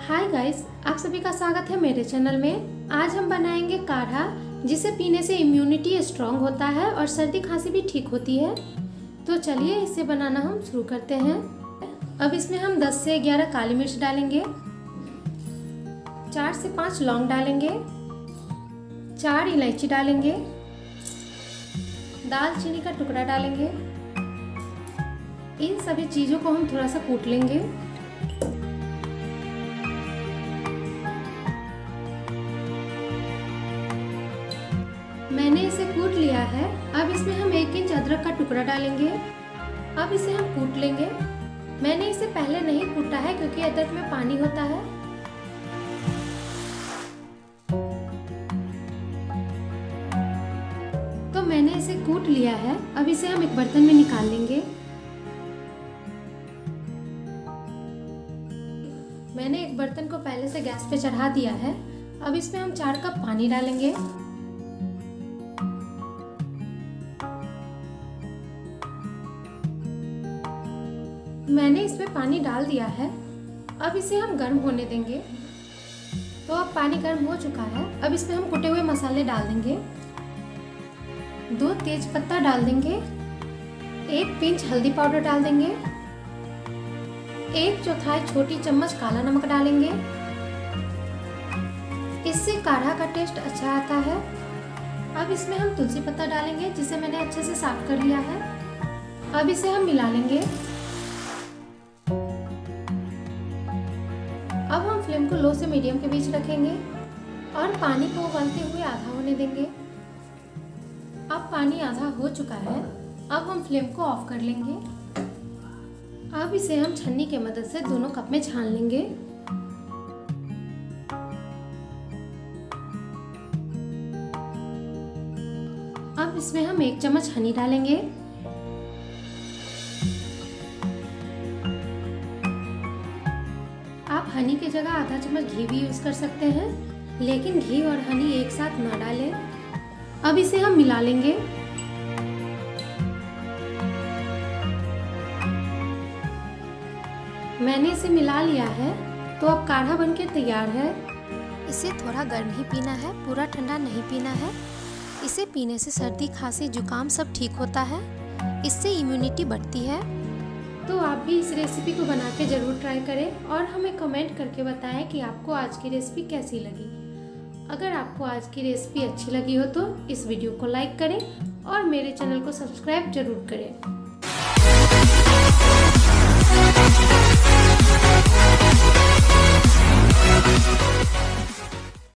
Hi guys, आप सभी का स्वागत है मेरे चैनल में। आज हम बनाएंगे काढ़ा, जिसे पीने से इम्यूनिटी स्ट्रांग होता है और सर्दी खांसी भी ठीक होती है। तो चलिए इसे बनाना हम शुरू करते हैं। अब इसमें हम 10 से 11 काली मिर्च डालेंगे, 4 से 5 लौंग डालेंगे, 4 इलायची डालेंगे, दालचीनी का टुकड़ा डालेंगे। इन सभी चीज़ों को हम थोड़ा सा कूट लेंगे। मैंने इसे कूट लिया है। अब इसमें हम 1 इंच अदरक का टुकड़ा डालेंगे। अब इसे हम कूट लेंगे। मैंने इसे पहले नहीं कूटा है क्योंकि अदरक में पानी होता है। तो मैंने इसे कूट लिया है। अब इसे हम एक बर्तन में निकाल लेंगे। मैंने एक बर्तन को पहले से गैस पे चढ़ा दिया है। अब इसमें हम 4 कप पानी डालेंगे। मैंने इसमें पानी डाल दिया है। अब इसे हम गर्म होने देंगे। तो अब पानी गर्म हो चुका है। अब इसमें हम कुटे हुए मसाले डाल देंगे। 2 तेज पत्ता डाल देंगे, 1 पिंच हल्दी पाउडर डाल देंगे, 1/4 छोटी चम्मच काला नमक डालेंगे। इससे काढ़ा का टेस्ट अच्छा आता है। अब इसमें हम तुलसी पत्ता डालेंगे, जिसे मैंने अच्छे से साफ कर लिया है। अब इसे हम मिला लेंगे। अब हम फ्लेम को लो से मीडियम के बीच रखेंगे और पानी को उबलते हुए आधा होने देंगे। अब पानी आधा हो चुका है। अब हम फ्लेम को ऑफ कर लेंगे। अब इसे हम छन्नी के मदद से दोनों कप में छान लेंगे। अब इसमें हम 1 चम्मच हनी डालेंगे। आप हनी की जगह आधा चम्मच घी भी यूज कर सकते हैं, लेकिन घी और हनी एक साथ ना डालें। अब इसे हम मिला लेंगे। मैंने इसे मिला लिया है। तो अब काढ़ा बनके तैयार है। इसे थोड़ा गर्म ही पीना है, पूरा ठंडा नहीं पीना है। इसे पीने से सर्दी खांसी जुकाम सब ठीक होता है। इससे इम्यूनिटी बढ़ती है। तो आप भी इस रेसिपी को बना के ज़रूर ट्राई करें और हमें कमेंट करके बताएं कि आपको आज की रेसिपी कैसी लगी। अगर आपको आज की रेसिपी अच्छी लगी हो तो इस वीडियो को लाइक करें और मेरे चैनल को सब्सक्राइब जरूर करें।